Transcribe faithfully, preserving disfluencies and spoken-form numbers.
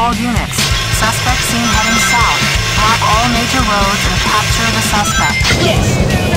All units. Suspect seen heading south. Block all major roads and capture the suspect. Yes!